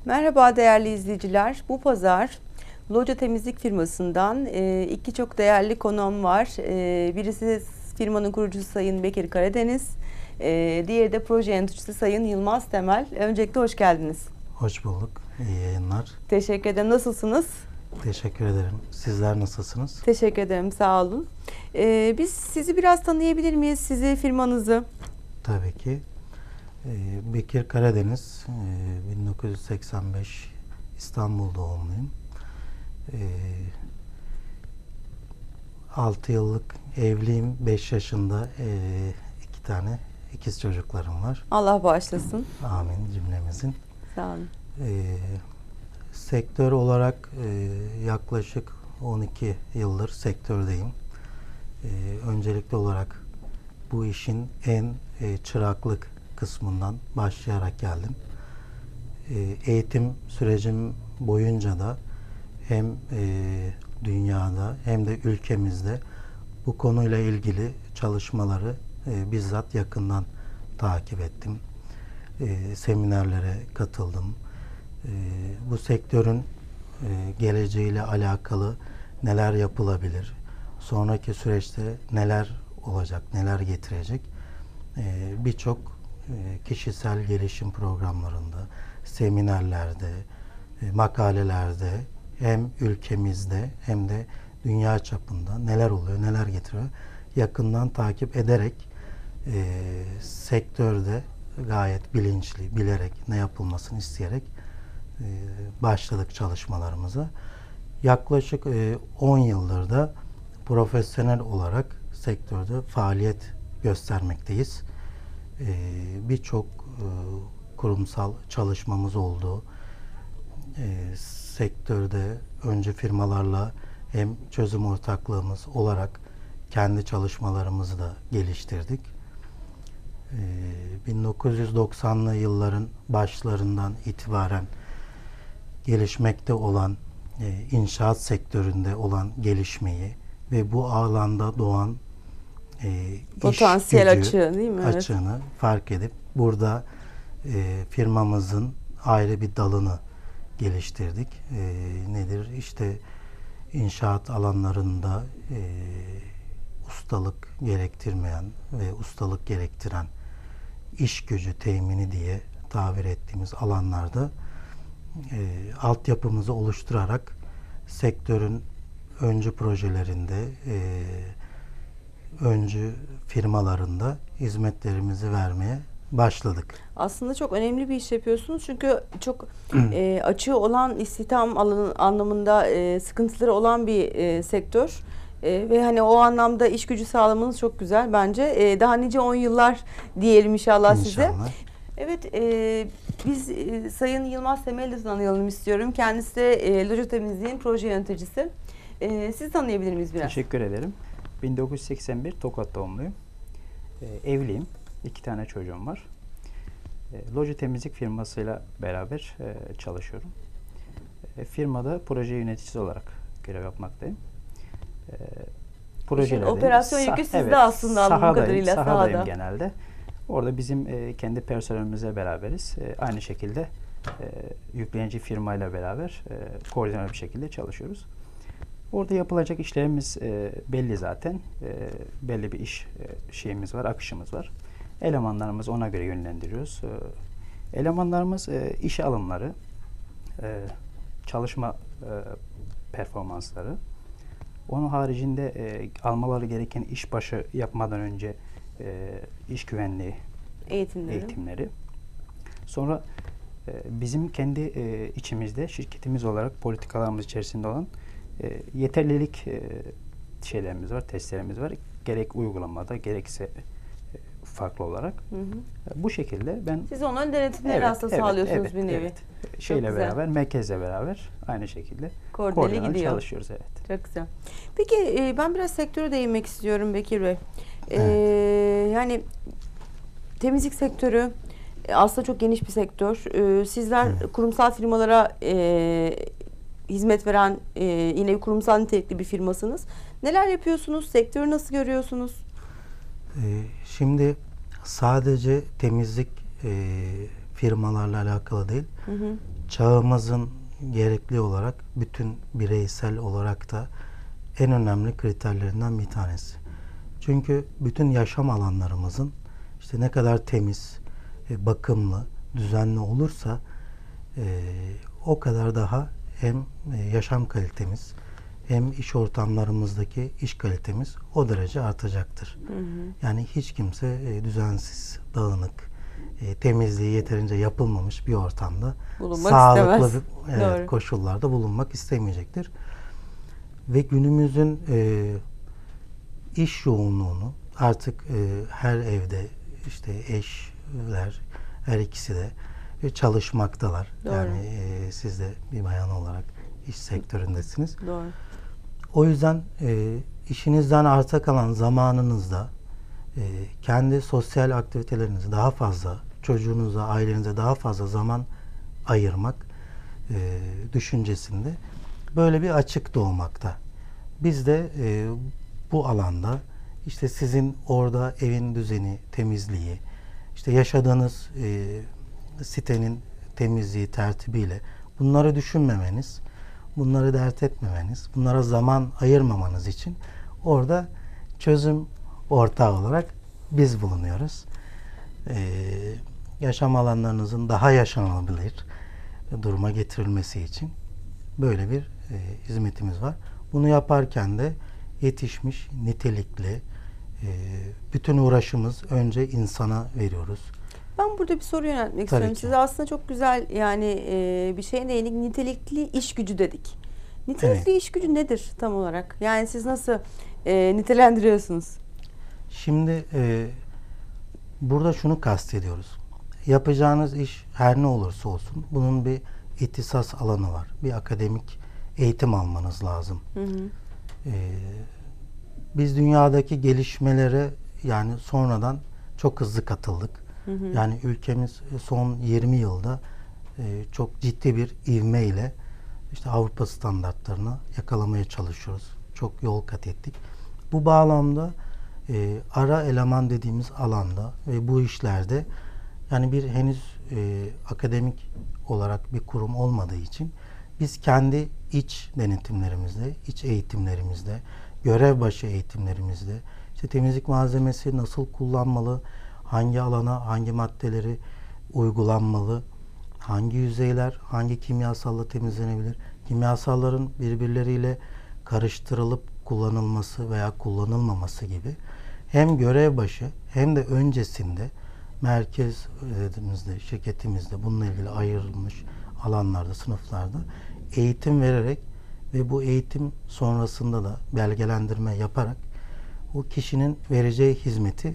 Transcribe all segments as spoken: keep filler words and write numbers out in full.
Merhaba değerli izleyiciler. Bu pazar Loca Temizlik firmasından e, iki çok değerli konuğum var. E, birisi firmanın kurucusu Sayın Bekir Karadeniz, e, diğeri de proje yöneticisi Sayın Yılmaz Temel. Öncelikle hoş geldiniz. Hoş bulduk. İyi yayınlar. Teşekkür ederim. Nasılsınız? Teşekkür ederim. Sizler nasılsınız? Teşekkür ederim. Sağ olun. E, biz sizi biraz tanıyabilir miyiz? Sizi, firmanızı? Tabii ki. Ee, Bekir Karadeniz, ee, bin dokuz yüz seksen beş İstanbul doğumluyum. Ee, altı yıllık evliyim. beş yaşında ee, iki tane ikiz çocuklarım var. Allah bağışlasın. Amin cümlemizin. Sağ olun. Ee, sektör olarak ee, yaklaşık on iki yıldır sektördeyim. Ee, öncelikli olarak bu işin en e, çıraklık kısmından başlayarak geldim. E, eğitim sürecim boyunca da hem e, dünyada hem de ülkemizde bu konuyla ilgili çalışmaları e, bizzat yakından takip ettim. E, seminerlere katıldım. E, bu sektörün e, geleceğiyle alakalı neler yapılabilir, sonraki süreçte neler olacak, neler getirecek ee, birçok e, kişisel gelişim programlarında, seminerlerde, e, makalelerde hem ülkemizde hem de dünya çapında neler oluyor, neler getiriyor yakından takip ederek e, sektörde gayet bilinçli, bilerek ne yapılmasını isteyerek e, başladık çalışmalarımıza. Yaklaşık e, on yıldır da profesyonel olarak sektörde faaliyet göstermekteyiz. Ee, Birçok e, kurumsal çalışmamız oldu. Ee, sektörde önce firmalarla hem çözüm ortaklığımız olarak kendi çalışmalarımızı da geliştirdik. Ee, bin dokuz yüz doksanlı yılların başlarından itibaren gelişmekte olan e, inşaat sektöründe olan gelişmeyi ve bu alanda doğan e, Potansiyel iş açığı değil mi? açığını evet. fark edip burada e, firmamızın ayrı bir dalını geliştirdik. E, nedir? İşte inşaat alanlarında e, ustalık gerektirmeyen ve ustalık gerektiren iş gücü temini diye tabir ettiğimiz alanlarda e, altyapımızı oluşturarak sektörün öncü projelerinde, e, öncü firmalarında hizmetlerimizi vermeye başladık. Aslında çok önemli bir iş yapıyorsunuz çünkü çok e, açığı olan istihdam alanı anlamında e, sıkıntıları olan bir e, sektör e, ve hani o anlamda iş gücü sağlamanız çok güzel bence. E, daha nice on yıllar diyelim inşallah, inşallah. size. Evet, e, biz e, Sayın Yılmaz Temel'i tanıyalım istiyorum. Kendisi de e, Loca Temizlik'in proje yöneticisi. E, sizi tanıyabilir miyiz biraz? Teşekkür ederim. bin dokuz yüz seksen bir Tokat doğumluyum. E, evliyim. İki tane çocuğum var. E, Loca Temizlik firmasıyla beraber e, çalışıyorum. E, firmada proje yöneticisi olarak görev yapmaktayım. E, projelerde operasyon yükü sizde evet, aslında anladığım kadarıyla sahadayım sahada. genelde. Orada bizim e, kendi personelimizle beraberiz. E, aynı şekilde e, yüklenici firmayla beraber e, koordineli bir şekilde çalışıyoruz. Orada yapılacak işlerimiz e, belli zaten. E, belli bir iş e, şeyimiz var, akışımız var. Elemanlarımızı ona göre yönlendiriyoruz. E, elemanlarımız e, iş alımları, e, çalışma e, performansları. Onun haricinde e, almaları gereken işbaşı yapmadan önce e, iş güvenliği eğitimleri. eğitimleri. Sonra e, bizim kendi e, içimizde şirketimiz olarak politikalarımız içerisinde olan e, yeterlilik e, şeylerimiz var, testlerimiz var. Gerek uygulamada gerekse e, farklı olarak. Hı hı. Bu şekilde ben... Siz onların denetimleri evet, aslında evet, sağlıyorsunuz evet, bir nevi. Evet. Şeyle beraber, merkezle beraber aynı şekilde koordineli gidiyor. Çalışıyoruz. Evet. Çok güzel. Peki e, ben biraz sektöre değinmek istiyorum Bekir Bey. E, evet. Yani temizlik sektörü e, aslında çok geniş bir sektör. E, sizler evet. kurumsal firmalara e, hizmet veren e, yine bir kurumsal nitelikli bir firmasınız. Neler yapıyorsunuz? Sektörü nasıl görüyorsunuz? Ee, şimdi sadece temizlik e, firmalarla alakalı değil. Hı hı. çağımızın gerekli olarak bütün bireysel olarak da en önemli kriterlerinden bir tanesi. Çünkü bütün yaşam alanlarımızın işte ne kadar temiz, e, bakımlı, düzenli olursa e, o kadar daha hem e, yaşam kalitemiz hem iş ortamlarımızdaki iş kalitemiz o derece artacaktır. Hı hı. Yani hiç kimse e, düzensiz, dağınık, e, temizliği yeterince yapılmamış bir ortamda Bulunmak sağlıklı istemez. bir, evet, Doğru. koşullarda bulunmak istemeyecektir. Ve günümüzün e, iş yoğunluğunu artık e, her evde işte eşler her ikisi de e, çalışmaktalar. Doğru. Yani e, siz de bir bayan olarak iş sektöründesiniz. Doğru. O yüzden e, işinizden arta kalan zamanınızda e, kendi sosyal aktivitelerinizi daha fazla, çocuğunuza, ailenize daha fazla zaman ayırmak e, düşüncesinde böyle bir açık doğmakta. Biz de e, bu alanda işte sizin orada evin düzeni, temizliği, işte yaşadığınız e, sitenin temizliği, tertibiyle bunları düşünmemeniz, bunları dert etmemeniz, bunlara zaman ayırmamanız için orada çözüm ortağı olarak biz bulunuyoruz. Ee, yaşam alanlarınızın daha yaşanabilir duruma getirilmesi için böyle bir e, hizmetimiz var. Bunu yaparken de yetişmiş, nitelikli, e, bütün uğraşımız önce insana veriyoruz. Ben burada bir soru yöneltmek Tabii istiyorum. ki. Size aslında çok güzel yani e, bir şeye değindik. Nitelikli iş gücü dedik. Nitelikli Evet. iş gücü nedir tam olarak? Yani siz nasıl e, nitelendiriyorsunuz? Şimdi e, burada şunu kastediyoruz. Yapacağınız iş her ne olursa olsun bunun bir ihtisas alanı var. Bir akademik eğitim almanız lazım. Hı hı. E, biz dünyadaki gelişmelere yani sonradan çok hızlı katıldık. Hı hı. Yani ülkemiz son yirmi yılda e, çok ciddi bir ivme ile işte Avrupa standartlarını yakalamaya çalışıyoruz. Çok yol kat ettik. Bu bağlamda e, ara eleman dediğimiz alanda ve bu işlerde yani bir henüz e, akademik olarak bir kurum olmadığı için biz kendi iç denetimlerimizde, iç eğitimlerimizde, görev başı eğitimlerimizde işte temizlik malzemesi nasıl kullanmalı, hangi alana, hangi maddeleri uygulanmalı, hangi yüzeyler, hangi kimyasalla temizlenebilir, kimyasalların birbirleriyle karıştırılıp kullanılması veya kullanılmaması gibi hem görev başı hem de öncesinde merkezimizde, şirketimizde bununla ilgili ayrılmış alanlarda, sınıflarda eğitim vererek ve bu eğitim sonrasında da belgelendirme yaparak o kişinin vereceği hizmeti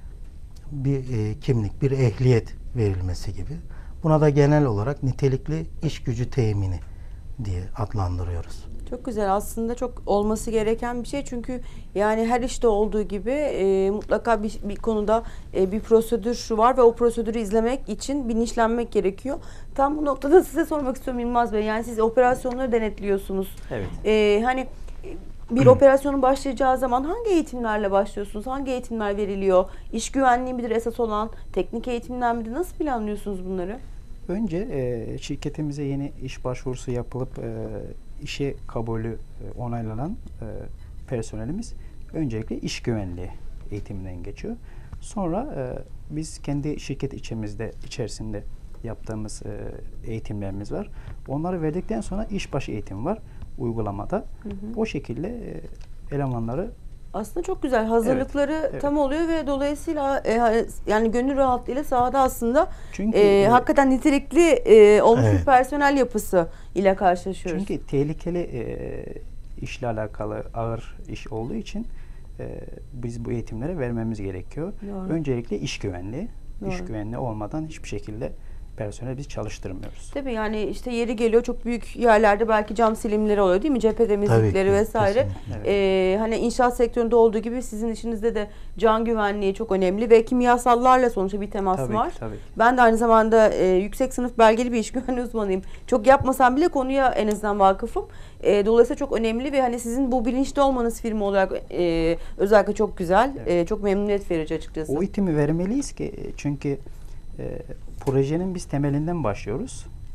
bir e, kimlik, bir ehliyet verilmesi gibi. Buna da genel olarak nitelikli iş gücü temini diye adlandırıyoruz. Çok güzel. Aslında çok olması gereken bir şey. Çünkü yani her işte olduğu gibi e, mutlaka bir, bir konuda e, bir prosedür var ve o prosedürü izlemek için bilinçlenmek gerekiyor. Tam bu noktada size sormak istiyorum Yılmaz Bey. Yani siz operasyonları denetliyorsunuz. Evet. E, hani bir operasyonun başlayacağı zaman hangi eğitimlerle başlıyorsunuz? Hangi eğitimler veriliyor? İş güvenliği midir esas olan? Teknik eğitimler midir? Nasıl planlıyorsunuz bunları? Önce e, şirketimize yeni iş başvurusu yapılıp e, işe kabulü e, onaylanan e, personelimiz öncelikle iş güvenliği eğitiminden geçiyor. Sonra e, biz kendi şirket içimizde içerisinde yaptığımız e, eğitimlerimiz var. Onları verdikten sonra işbaşı eğitim var uygulamada. Hı hı. O şekilde e, elemanları Aslında çok güzel. Hazırlıkları Evet, evet. tam oluyor ve dolayısıyla e, yani gönül rahatlığıyla sahada aslında çünkü e, e, hakikaten nitelikli e, olmuş Evet. bir personel yapısı ile karşılaşıyoruz. çünkü tehlikeli e, işle alakalı ağır iş olduğu için e, biz bu eğitimleri vermemiz gerekiyor. Doğru. Öncelikle iş güvenliği. Doğru. İş güvenliği olmadan hiçbir şekilde personel biz çalıştırmıyoruz. Tabii yani işte yeri geliyor çok büyük yerlerde belki cam silimleri oluyor değil mi? Cephe Tabii temizlikleri ki, vesaire. kesinlikle. Evet. Ee, hani inşaat sektöründe olduğu gibi sizin işinizde de can güvenliği çok önemli ve kimyasallarla sonuçta bir temas Tabii var. ki, tabii ki. Ben de aynı zamanda e, yüksek sınıf belgeli bir iş güvenliği uzmanıyım. Çok yapmasam bile konuya en azından vakıfım. E, dolayısıyla çok önemli ve hani sizin bu bilinçli olmanız firma olarak e, özellikle çok güzel. Evet. E, çok memnuniyet verici açıkçası. O eğitimi vermeliyiz ki çünkü e, projenin biz temelinden başlıyoruz.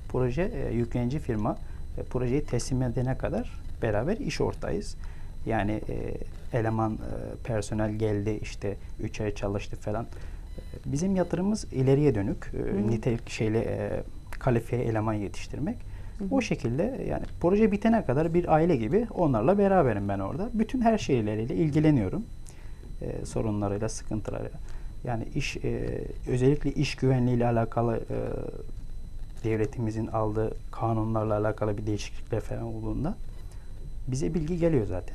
proje e, yüklenici firma e, projeyi teslim edene kadar beraber iş ortağıyız. Yani e, eleman, e, personel geldi, işte üç ay çalıştı falan. E, bizim yatırımımız ileriye dönük. E, nitelik şeyle e, kalifiye eleman yetiştirmek. Hı hı. O şekilde yani proje bitene kadar bir aile gibi onlarla beraberim ben orada. Bütün her şeyleriyle ilgileniyorum. E, sorunlarıyla, sıkıntılarıyla. Yani iş e, özellikle iş güvenliği ile alakalı e, devletimizin aldığı kanunlarla alakalı bir değişiklikler falan olduğunda bize bilgi geliyor zaten.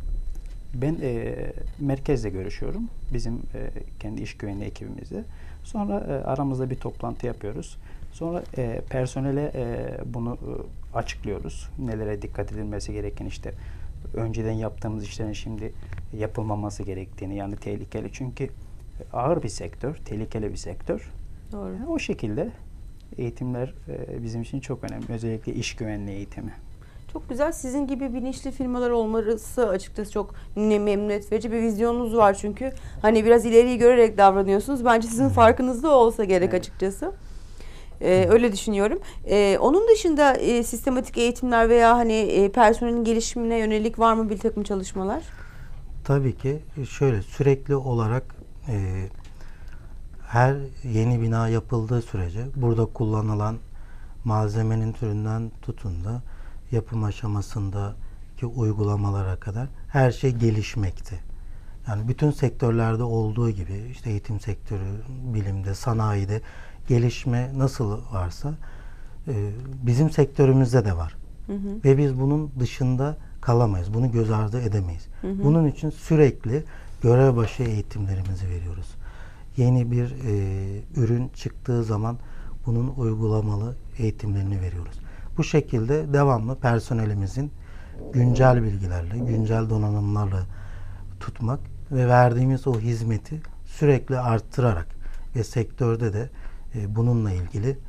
Ben e, merkezle görüşüyorum. Bizim e, kendi iş güvenliği ekibimizle. Sonra e, aramızda bir toplantı yapıyoruz. Sonra e, personele e, bunu e, açıklıyoruz. Nelere dikkat edilmesi gereken, işte önceden yaptığımız işlerin şimdi yapılmaması gerektiğini, yani tehlikeli. Çünkü ağır bir sektör, tehlikeli bir sektör. Doğru. Yani o şekilde eğitimler e, bizim için çok önemli. Özellikle iş güvenliği eğitimi. Çok güzel. Sizin gibi bilinçli firmalar olması açıkçası çok ne memnuniyet verici bir vizyonunuz var çünkü. Hani biraz ileriyi görerek davranıyorsunuz. Bence sizin farkınızda olsa gerek Evet. açıkçası. Ee, öyle düşünüyorum. Ee, onun dışında e, sistematik eğitimler veya hani e, personelin gelişimine yönelik var mı bir takım çalışmalar? Tabii ki şöyle sürekli olarak e, her yeni bina yapıldığı sürece burada kullanılan malzemenin türünden tutun da yapım aşamasındaki uygulamalara kadar her şey gelişmekte. Yani bütün sektörlerde olduğu gibi işte eğitim sektörü, bilimde, sanayide gelişme nasıl varsa e, bizim sektörümüzde de var. Hı hı. Ve biz bunun dışında kalamayız. Bunu göz ardı edemeyiz. Hı hı. Bunun için sürekli görev başı eğitimlerimizi veriyoruz. Yeni bir e, ürün çıktığı zaman bunun uygulamalı eğitimlerini veriyoruz. Bu şekilde devamlı personelimizin güncel bilgilerle, güncel donanımlarla tutmak ve verdiğimiz o hizmeti sürekli arttırarak ve sektörde de e, bununla ilgili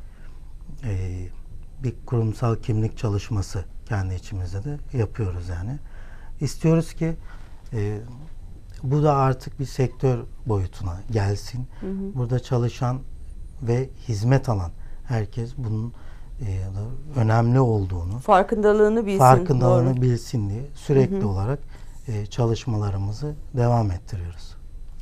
e, bir kurumsal kimlik çalışması kendi içimizde de yapıyoruz yani. İstiyoruz ki e, bu da artık bir sektör boyutuna gelsin. Hı hı. Burada çalışan ve hizmet alan herkes bunun e, önemli olduğunu, farkındalığını bilsin. farkındalığını Doğru. bilsin diye sürekli hı hı. olarak e, çalışmalarımızı devam ettiriyoruz.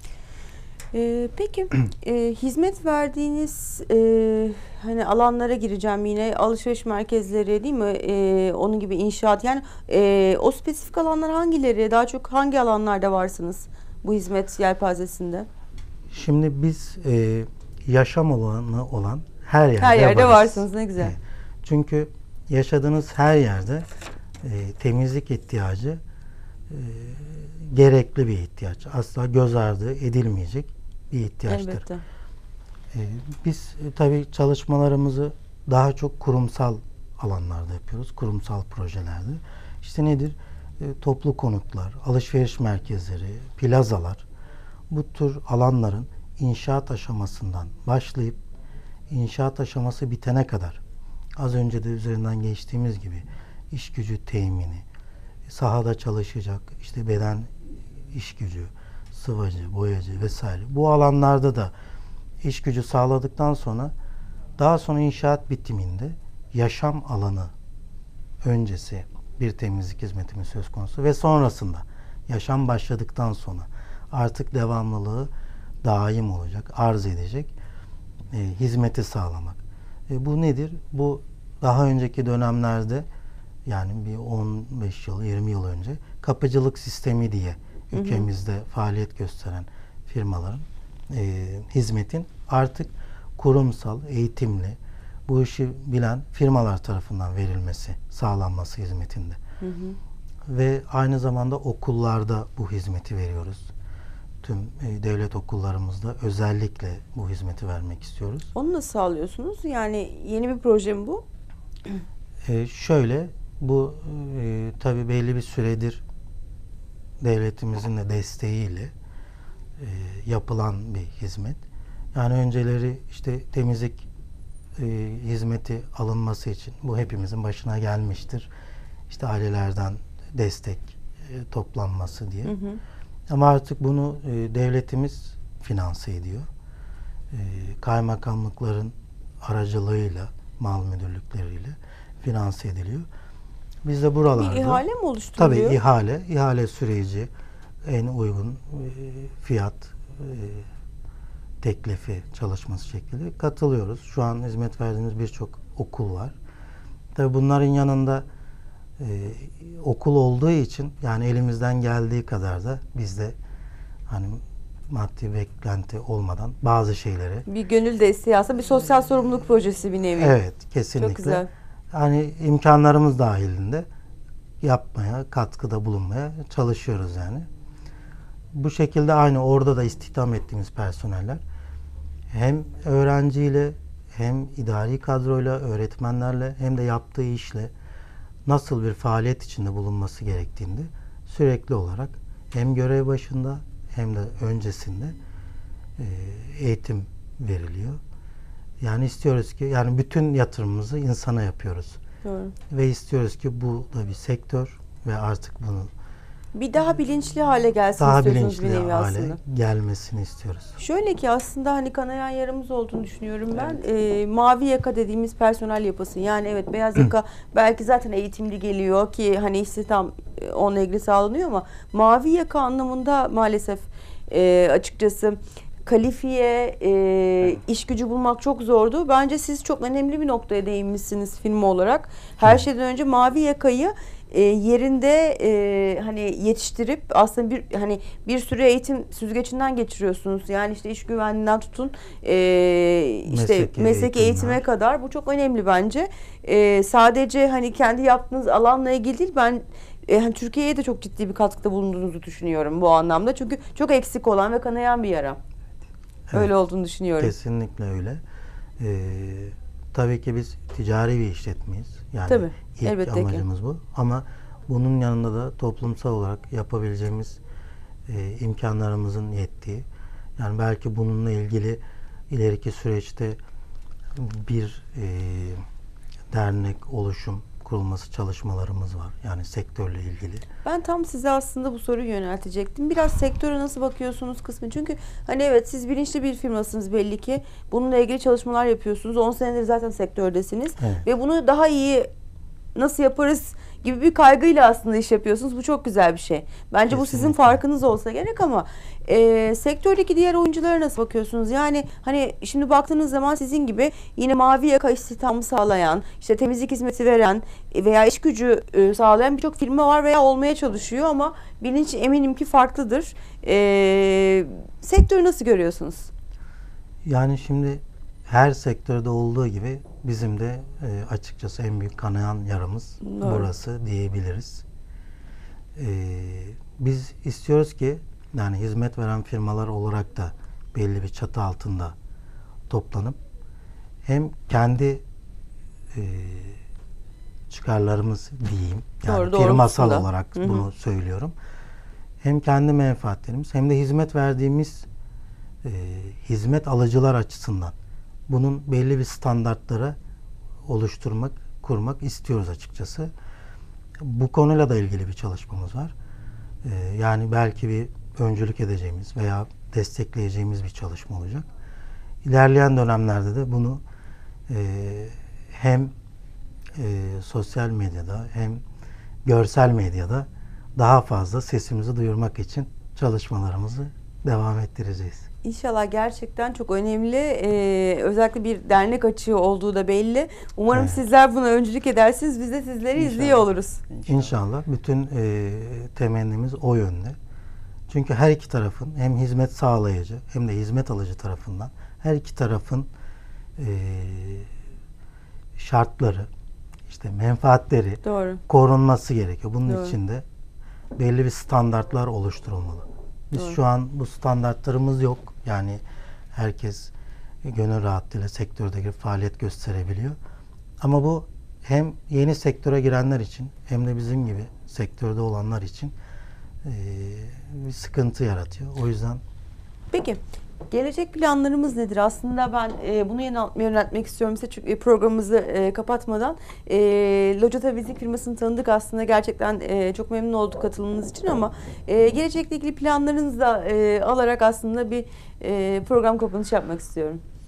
Ee, peki e, hizmet verdiğiniz e, hani alanlara gireceğim yine, alışveriş merkezleri değil mi? E, onun gibi inşaat, yani e, o spesifik alanlar hangileri? Daha çok hangi alanlarda varsınız bu hizmet yelpazesinde? Şimdi biz e, yaşam alanı olan her yerde, her yerde varız. varsınız, ne güzel. Evet. Çünkü yaşadığınız her yerde e, temizlik ihtiyacı e, gerekli bir ihtiyaç. Asla göz ardı edilmeyecek bir ihtiyaçtır. Elbette. E, biz e, tabii çalışmalarımızı daha çok kurumsal alanlarda yapıyoruz. Kurumsal projelerde. İşte nedir? E, toplu konutlar, alışveriş merkezleri, plazalar, bu tür alanların inşaat aşamasından başlayıp inşaat aşaması bitene kadar, az önce de üzerinden geçtiğimiz gibi iş gücü temini, sahada çalışacak işte beden iş gücü, sıvacı, boyacı vesaire. Bu alanlarda da iş gücü sağladıktan sonra daha sonra inşaat bitiminde yaşam alanı öncesi bir temizlik hizmetimiz söz konusu ve sonrasında yaşam başladıktan sonra artık devamlılığı daim olacak, arz edecek e, hizmeti sağlamak. E, bu nedir? Bu daha önceki dönemlerde, yani bir on beş yıl, yirmi yıl önce kapıcılık sistemi diye ülkemizde hı hı. faaliyet gösteren firmaların e, hizmetin artık kurumsal, eğitimli, bu işi bilen firmalar tarafından verilmesi, sağlanması hizmetinde. Hı hı. Ve aynı zamanda okullarda bu hizmeti veriyoruz. Tüm e, devlet okullarımızda özellikle bu hizmeti vermek istiyoruz. Onu nasıl sağlıyorsunuz? Yani yeni bir proje mi bu? E, şöyle, bu e, tabii belli bir süredir devletimizin de desteğiyle e, yapılan bir hizmet. Yani önceleri işte temizlik e, hizmeti alınması için bu hepimizin başına gelmiştir. İşte ailelerden destek e, toplanması diye. Hı hı. Ama artık bunu e, devletimiz finanse ediyor. E, kaymakamlıkların aracılığıyla mal müdürlükleriyle finanse ediliyor. Biz de buralarda... Bir ihale mi oluşturuluyor? Tabii ihale, ihale süreci, en uygun e, fiyat e, teklifi çalışması şekli katılıyoruz. Şu an hizmet verdiğimiz birçok okul var. Tabii bunların yanında e, okul olduğu için yani elimizden geldiği kadar da biz de hani maddi beklenti olmadan bazı şeyleri... Bir gönül desteği aslında bir sosyal sorumluluk projesi bir nevi. Evet, kesinlikle. Çok güzel. Hani imkanlarımız dahilinde yapmaya, katkıda bulunmaya çalışıyoruz yani. Bu şekilde aynı orada da istihdam ettiğimiz personeller hem öğrenciyle hem idari kadroyla, öğretmenlerle hem de yaptığı işle nasıl bir faaliyet içinde bulunması gerektiğinde sürekli olarak hem görev başında hem de öncesinde e, eğitim veriliyor. Yani istiyoruz ki yani bütün yatırımımızı insana yapıyoruz. Doğru. Ve istiyoruz ki bu da bir sektör ve artık bunu Bir daha bilinçli hale gelsin daha istiyorsunuz bir bilinçli nevi hale aslında. gelmesini istiyoruz. Şöyle ki aslında hani kanayan yaramız olduğunu düşünüyorum ben. Ee, mavi yaka dediğimiz personel yapısı. Yani evet beyaz yaka belki zaten eğitimli geliyor ki hani istihdam e, onunla ilgili sağlanıyor ama mavi yaka anlamında maalesef e, açıkçası kalifiye e, iş gücü bulmak çok zordu. Bence siz çok önemli bir noktaya değinmişsiniz firma olarak. Her Evet. şeyden önce mavi yakayı e, yerinde e, hani yetiştirip aslında bir hani bir sürü eğitim süzgecinden geçiriyorsunuz. Yani işte iş güvenliğinden tutun e, işte Mesleki mesleki eğitimler. eğitime kadar bu çok önemli bence. E, sadece hani kendi yaptığınız alanla ilgili değil ben e, hani Türkiye'ye de çok ciddi bir katkıda bulunduğunuzu düşünüyorum bu anlamda. Çünkü çok eksik olan ve kanayan bir yara. Evet. Öyle olduğunu düşünüyorum. Kesinlikle öyle. Ee, tabii ki biz ticari bir işletmeyiz. Yani Tabii, ilk elbette ki. amacımız bu. Ama bunun yanında da toplumsal olarak yapabileceğimiz e, imkanlarımızın yettiği, yani belki bununla ilgili ileriki süreçte bir e, dernek, oluşum kurulması çalışmalarımız var. Yani sektörle ilgili. Ben tam size aslında bu soruyu yöneltecektim. Biraz sektöre nasıl bakıyorsunuz kısmı. Çünkü hani evet siz bilinçli bir firmasınız belli ki. Bununla ilgili çalışmalar yapıyorsunuz. on senedir zaten sektördesiniz. Evet. Ve bunu daha iyi nasıl yaparız gibi bir kaygıyla aslında iş yapıyorsunuz. Bu çok güzel bir şey. Bence bu sizin Kesinlikle. farkınız olsa gerek ama e, sektördeki diğer oyunculara nasıl bakıyorsunuz? Yani hani şimdi baktığınız zaman sizin gibi yine mavi yaka istihdamı sağlayan, işte temizlik hizmeti veren veya iş gücü e, sağlayan birçok firma var veya olmaya çalışıyor ama bilinç eminim ki farklıdır. E, sektörü nasıl görüyorsunuz? Yani şimdi her sektörde olduğu gibi bizim de e, açıkçası en büyük kanayan yaramız Doğru. burası diyebiliriz. E, biz istiyoruz ki yani hizmet veren firmalar olarak da belli bir çatı altında toplanıp hem kendi e, çıkarlarımız diyeyim yani Doğru, doğru firmasal aslında. olarak Hı hı. bunu söylüyorum. Hem kendi menfaatlerimiz hem de hizmet verdiğimiz e, hizmet alıcılar açısından bunun belli bir standartlara oluşturmak, kurmak istiyoruz açıkçası. Bu konuyla da ilgili bir çalışmamız var. Ee, yani belki bir öncülük edeceğimiz veya destekleyeceğimiz bir çalışma olacak. İlerleyen dönemlerde de bunu e, hem e, sosyal medyada hem görsel medyada daha fazla sesimizi duyurmak için çalışmalarımızı devam ettireceğiz. İnşallah gerçekten çok önemli. Ee, özellikle bir dernek açığı olduğu da belli. Umarım Evet. sizler buna öncülük edersiniz. Biz de sizleri İnşallah. izliyor oluruz. İnşallah bütün e, temennimiz o yönde. Çünkü her iki tarafın hem hizmet sağlayıcı hem de hizmet alıcı tarafından her iki tarafın e, şartları, işte menfaatleri Doğru. korunması gerekiyor. Bunun Doğru. için de belli bir standartlar oluşturulmalı. Biz Doğru. şu an bu standartlarımız yok. Yani herkes gönül rahatlığıyla sektördeki faaliyet gösterebiliyor. Ama bu hem yeni sektöre girenler için hem de bizim gibi sektörde olanlar için e, bir sıkıntı yaratıyor. O yüzden Peki. Gelecek planlarımız nedir? Aslında ben e, bunu yönel- yöneltmek istiyorum size çünkü programımızı e, kapatmadan. E, Loca Temizlik firmasını tanıdık aslında. Gerçekten e, çok memnun olduk katılımınız için ama e, gelecekle ilgili planlarınızı da e, alarak aslında bir e, program kapanışı yapmak istiyorum.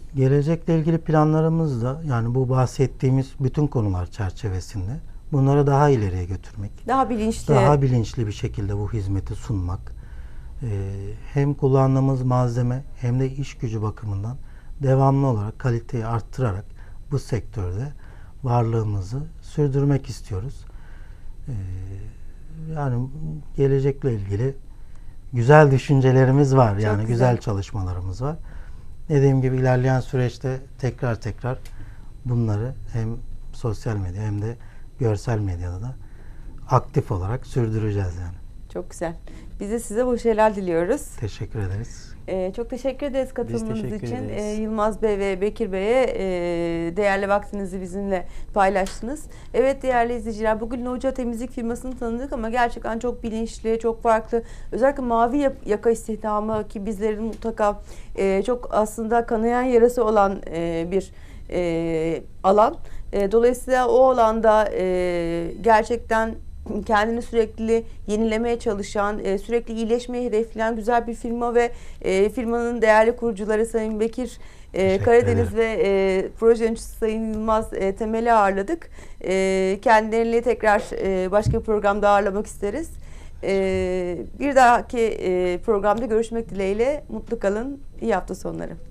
Gelecekle ilgili planlarımız da yani bu bahsettiğimiz bütün konular çerçevesinde bunları daha ileriye götürmek. Daha bilinçli. Daha bilinçli bir şekilde bu hizmeti sunmak. Ee, hem kullandığımız malzeme hem de iş gücü bakımından devamlı olarak kaliteyi arttırarak bu sektörde varlığımızı sürdürmek istiyoruz. Ee, yani gelecekle ilgili güzel düşüncelerimiz var. Çok yani güzel. güzel çalışmalarımız var. Dediğim gibi ilerleyen süreçte tekrar tekrar bunları hem sosyal medya hem de görsel medyada da aktif olarak sürdüreceğiz yani. Çok güzel. Biz de size başarılar diliyoruz. Teşekkür ederiz. Ee, çok teşekkür ederiz katılımınız teşekkür için. ederiz. Ee, Yılmaz Bey ve Bekir Bey'e e, değerli vaktinizi bizimle paylaştınız. Evet değerli izleyiciler, bugün Loca Temizlik firmasını tanıdık ama gerçekten çok bilinçli, çok farklı. Özellikle mavi yak- yaka istihdamı ki bizlerin mutlaka e, çok aslında kanayan yarası olan e, bir e, alan. E, dolayısıyla o alanda e, gerçekten kendini sürekli yenilemeye çalışan, e, sürekli iyileşmeyi hedefleyen güzel bir firma ve e, firmanın değerli kurucuları Sayın Bekir e, Teşekkür Karadeniz ederim. ve e, proje yöneticisi Sayın Yılmaz e, Temel'i ağırladık. E, kendilerini tekrar e, başka bir programda ağırlamak isteriz. E, bir dahaki e, programda görüşmek dileğiyle. Mutlu kalın. İyi hafta sonları.